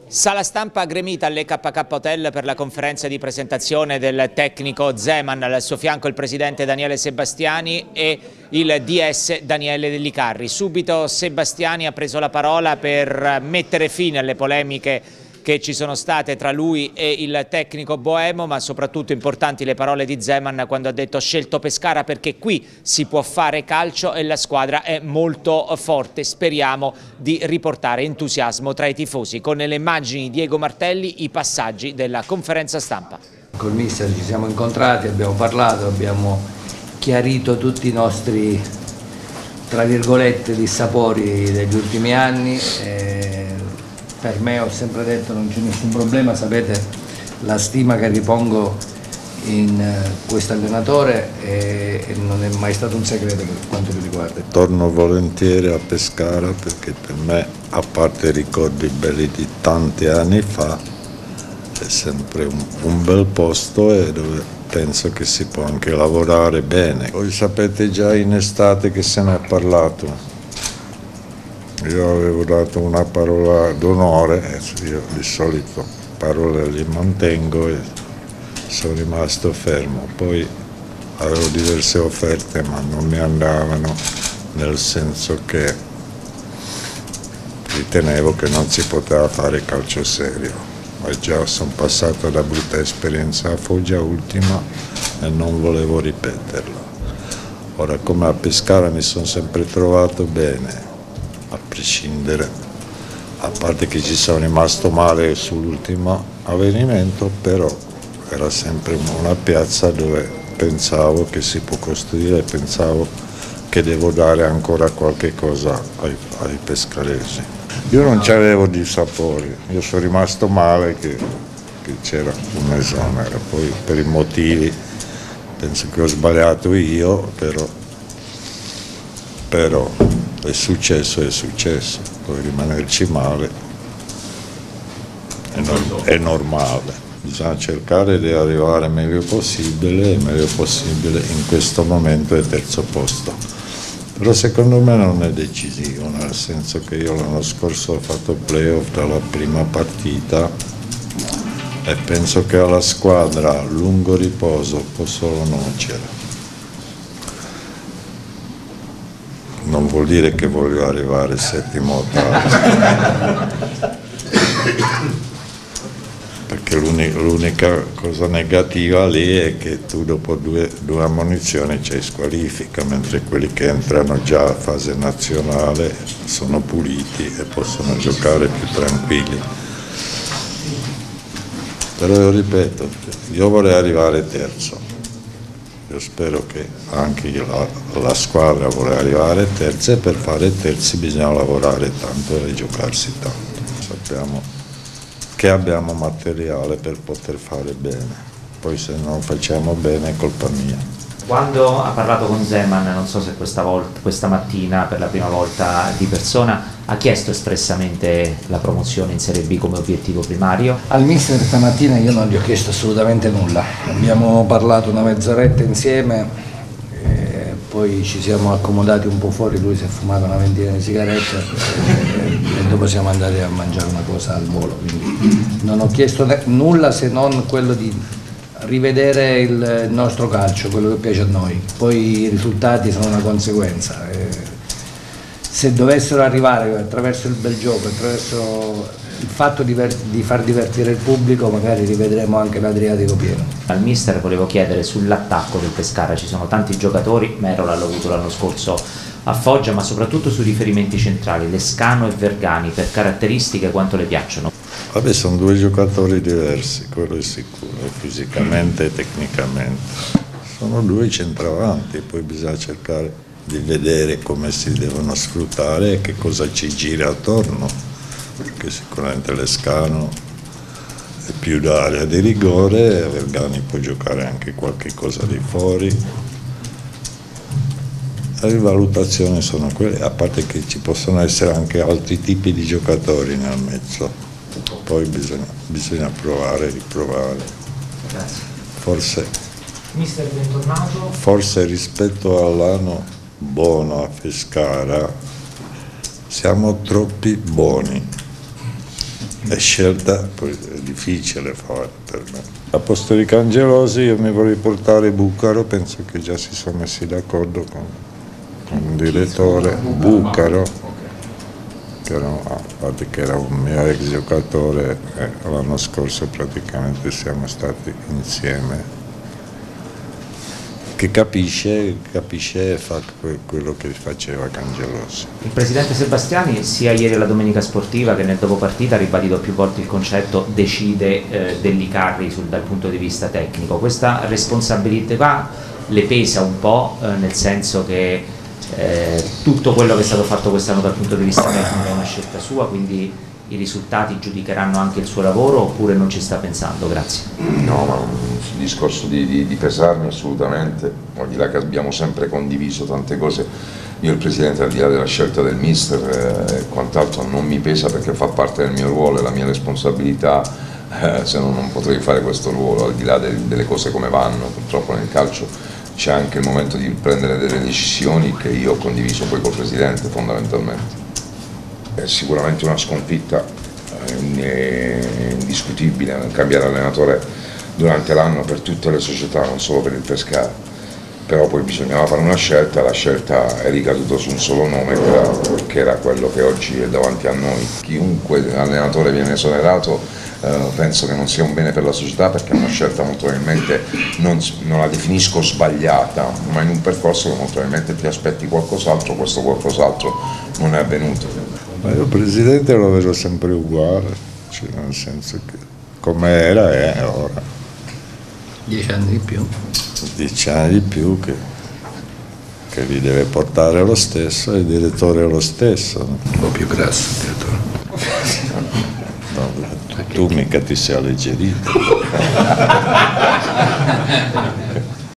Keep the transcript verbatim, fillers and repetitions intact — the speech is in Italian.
Sala stampa gremita all'E K K Hotel per la conferenza di presentazione del tecnico Zeman, al suo fianco il presidente Daniele Sebastiani e il D S Daniele Dellicarri. Subito Sebastiani ha preso la parola per mettere fine alle polemiche che ci sono state tra lui e il tecnico boemo, ma soprattutto importanti le parole di Zeman quando ha detto: ho scelto Pescara perché qui si può fare calcio e la squadra è molto forte, speriamo di riportare entusiasmo tra i tifosi. Con le immagini di Diego Martelli, i passaggi della conferenza stampa. Col mister ci siamo incontrati, abbiamo parlato, abbiamo chiarito tutti i nostri, tra virgolette, dissapori degli ultimi anni. E per me, ho sempre detto, non c'è nessun problema, sapete la stima che ripongo in questo allenatore e, e non è mai stato un segreto per quanto mi riguarda. Torno volentieri a Pescara perché per me, a parte i ricordi belli di tanti anni fa, è sempre un, un bel posto e dove penso che si può anche lavorare bene. Voi sapete già in estate che se ne è parlato. Io avevo dato una parola d'onore, io di solito parole li mantengo e sono rimasto fermo. Poi avevo diverse offerte ma non mi andavano, nel senso che ritenevo che non si poteva fare calcio serio. Ma già sono passato da brutta esperienza a Foggia ultima e non volevo ripeterla. Ora, come a Pescara mi sono sempre trovato bene, a prescindere, a parte che ci sono rimasto male sull'ultimo avvenimento, però era sempre una piazza dove pensavo che si può costruire, pensavo che devo dare ancora qualche cosa ai, ai pescaresi. Io non c'avevo dissapori, io sono rimasto male che, che c'era un esonero, poi per i motivi penso che ho sbagliato io, però, però è successo, è successo, poi rimanerci male è, norm- è normale, bisogna cercare di arrivare il meglio possibile, il meglio possibile in questo momento è terzo posto, però secondo me non è decisivo, nel senso che io l'anno scorso ho fatto il playoff dalla prima partita e penso che alla squadra a lungo riposo può solo nuocere. Non vuol dire che voglio arrivare settimo o ottavo, perché l'unica cosa negativa lì è che tu dopo due, due ammonizioni c'hai squalifica, mentre quelli che entrano già a fase nazionale sono puliti e possono giocare più tranquilli. Però io ripeto, io vorrei arrivare terzo. Io spero che anche la, la squadra vuole arrivare terza e per fare terzi bisogna lavorare tanto e giocarsi tanto. Sappiamo che abbiamo materiale per poter fare bene, poi se non facciamo bene è colpa mia. Quando ha parlato con Zeman, non so se questa, volta, questa mattina per la prima volta di persona, ha chiesto espressamente la promozione in Serie B come obiettivo primario? Al mister stamattina io non gli ho chiesto assolutamente nulla, abbiamo parlato una mezz'oretta insieme, e poi ci siamo accomodati un po' fuori, lui si è fumato una ventina di sigarette e, e dopo siamo andati a mangiare una cosa al volo, quindi non ho chiesto nulla se non quello di rivedere il nostro calcio, quello che piace a noi, poi i risultati sono una conseguenza. E se dovessero arrivare attraverso il bel gioco, attraverso il fatto di, di far divertire il pubblico, magari rivedremo anche l'Adriatico pieno. Al mister volevo chiedere sull'attacco del Pescara, ci sono tanti giocatori, Merola l'ho avuto l'anno scorso a Foggia, ma soprattutto sui riferimenti centrali, Lescano e Vergani, per caratteristiche quanto le piacciono? Vabbè, sono due giocatori diversi, quello è sicuro, fisicamente e tecnicamente. Sono due centravanti, poi bisogna cercare di vedere come si devono sfruttare e che cosa ci gira attorno, perché sicuramente Lescano è più d'area di rigore e Vergani può giocare anche qualche cosa di fuori. Le valutazioni sono quelle, a parte che ci possono essere anche altri tipi di giocatori nel mezzo. Poi bisogna, bisogna provare, riprovare. Grazie. Forse, Mister, bentornato. Forse rispetto all'anno buono a Pescara siamo troppi buoni. è scelta poi è difficile fare per me. A posto di Cangelosi io mi vorrei portare Bucaro, penso che già si sono messi d'accordo con, con il direttore Bucaro, che era, che era un mio ex giocatore, e l'anno scorso praticamente siamo stati insieme, che capisce, capisce e fa quello che faceva Cangelosi. Il presidente Sebastiani sia ieri alla Domenica Sportiva che nel dopopartita ha ribadito più volte il concetto decide eh, dell'Icarri dal punto di vista tecnico. Questa responsabilità le pesa un po', eh, nel senso che eh, tutto quello che è stato fatto quest'anno dal punto di vista tecnico è una scelta sua, quindi i risultati giudicheranno anche il suo lavoro, oppure non ci sta pensando? Grazie. No, ma sul discorso di, di, di pesarmi assolutamente, al di là che abbiamo sempre condiviso tante cose, io il Presidente, al di là della scelta del mister e eh, quant'altro, non mi pesa perché fa parte del mio ruolo e la mia responsabilità, eh, se no non potrei fare questo ruolo, al di là de, delle cose come vanno. Purtroppo nel calcio c'è anche il momento di prendere delle decisioni che io ho condiviso poi col Presidente fondamentalmente. È sicuramente una sconfitta eh, indiscutibile cambiare allenatore durante l'anno per tutte le società, non solo per il Pescara, però poi bisognava fare una scelta, la scelta è ricaduta su un solo nome che era, che era quello che oggi è davanti a noi. Chiunque allenatore viene esonerato eh, penso che non sia un bene per la società, perché è una scelta molto probabilmente, non, non la definisco sbagliata, ma in un percorso che molto probabilmente ti aspetti qualcos'altro, questo qualcos'altro non è avvenuto. Ma io Presidente lo vedo sempre uguale, cioè nel senso che come era è ora. Dieci anni di più. Dieci anni di più che, che li deve portare lo stesso, il direttore è lo stesso. No? Un po' più grasso il direttore. No, tu, tu mica ti sei alleggerito.